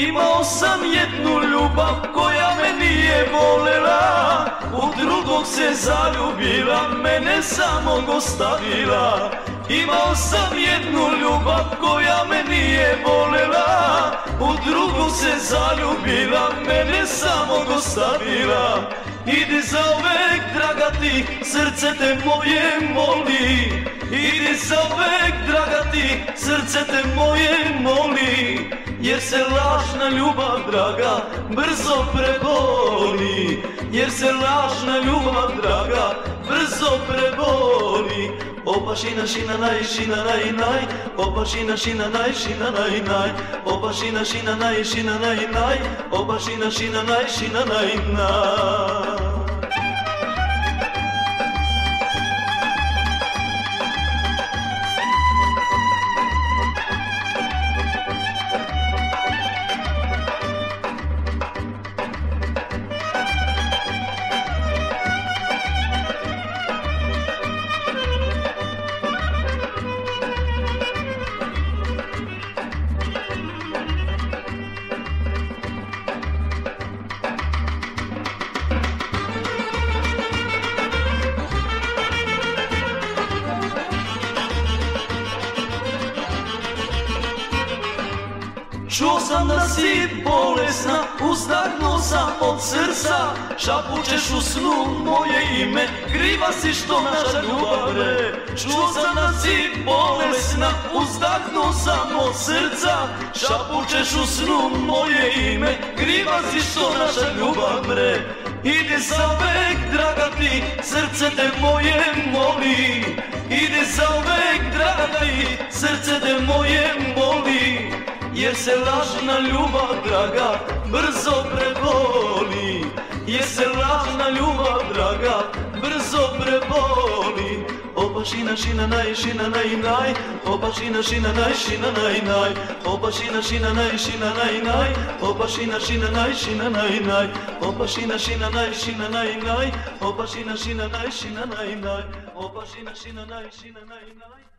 Imao sam jednu ljubav koja me nije volela, u drugog se zaljubila, mene samog ostavila. Imao sam jednu ljubav koja me nije volela, u drugog se zaljubila, mene samog ostavila. Idi zauvek, draga ti, srce te moje moli. Idi zauvek, draga ti, srce te moje moli. Jer se lažna ljubav, draga, brzo preboli. Jer se lažna ljubav, draga, brzo preboli. Opa šina šina naj, šina naj naj. Opa šina šina naj, šina naj naj. Opa šina šina naj, šina naj naj. Opa šina šina naj, šina naj naj. Čuo sam da si bolesna, uzdahnuo sam od srca. Šapućeš u snu moje ime, kriva si što naša ljubav vre. Čuo sam da si bolesna, uzdahnuo sam od srca. Šapućeš u snu moje ime, kriva si što naša ljubav vre. Idi zauvek, draga ti, srce te moje moli. Idi zauvek, draga ti, srce te moje moli. Jer se lažna ljubav, draga, brzo preboli. Jer se lažna ljubav, draga, brzo preboli. Opa šina šina naj, šina naj naj. Opa šina šina naj, šina naj naj. Opa šina šina naj, šina naj naj. Opa šina šina naj, šina naj naj. Opa šina šina naj, šina naj naj. Opa šina šina naj, šina naj naj. Opa šina šina naj, šina naj naj.